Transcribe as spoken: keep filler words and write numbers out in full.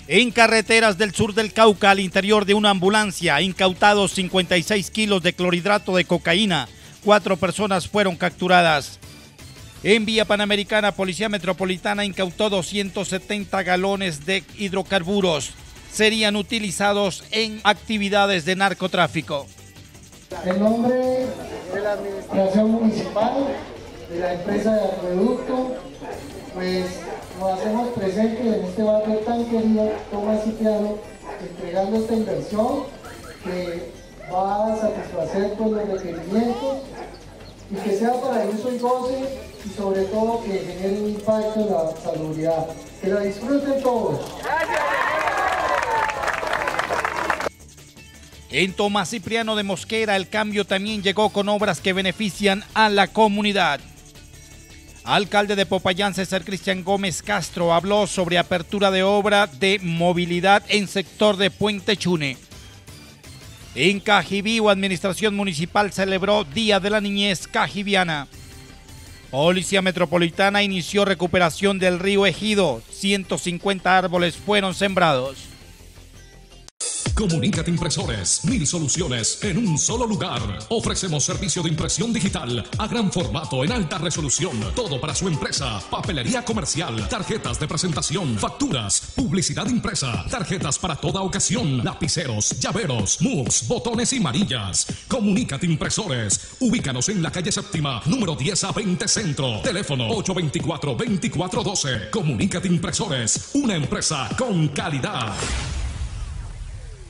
En carreteras del sur del Cauca, al interior de una ambulancia, incautados cincuenta y seis kilos de clorhidrato de cocaína. Cuatro personas fueron capturadas. En vía panamericana, Policía Metropolitana incautó doscientos setenta galones de hidrocarburos. Serían utilizados en actividades de narcotráfico. En nombre de la Administración Municipal, de la empresa de acueducto, pues nos hacemos presentes en este barrio tan querido, Tomás Cipriano, entregando esta inversión que va a satisfacer todos los requerimientos y que sea para el uso y goce y sobre todo que genere un impacto en la salubridad. Que la disfruten todos. En Tomás Cipriano de Mosquera, el cambio también llegó con obras que benefician a la comunidad. Alcalde de Popayán, César Cristian Gómez Castro, habló sobre apertura de obra de movilidad en sector de Puente Chune. En Cajibío, Administración Municipal celebró Día de la Niñez Cajibiana. Policía Metropolitana inició recuperación del río Ejido. ciento cincuenta árboles fueron sembrados. Comunícate Impresores, mil soluciones en un solo lugar. Ofrecemos servicio de impresión digital a gran formato en alta resolución. Todo para su empresa. Papelería comercial, tarjetas de presentación, facturas, publicidad impresa, tarjetas para toda ocasión, lapiceros, llaveros, mugs, botones y manillas. Comunícate Impresores. Ubícanos en la calle Séptima, número diez a veinte Centro. Teléfono ocho dos cuatro, dos cuatro uno dos. Comunícate Impresores, una empresa con calidad.